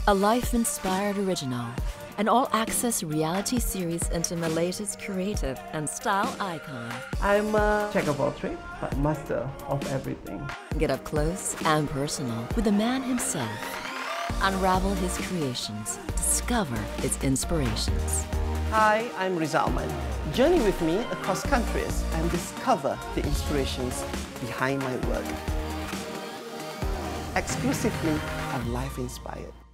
A life-inspired original, an all-access reality series into Malaysia's creative and style icon. I'm a jack of all trades, but master of everything. Get up close and personal with the man himself. Unravel his creations, discover its inspirations. Hi, I'm Rizalman. Journey with me across countries and discover the inspirations behind my work. Exclusively on Life Inspired.